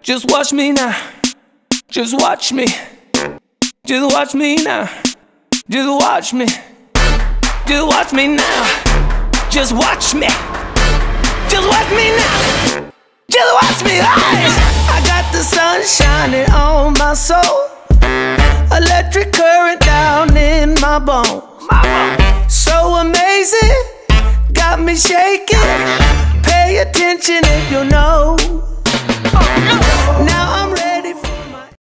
Just watch me now. Just watch me. Just watch me now. Just watch me. Just watch me now. Just watch me. Just watch me now. Just watch me. Hey! I got the sun shining on my soul. Electric current down in my bones. So amazing, got me shaking. Pay attention if you know. Now I'm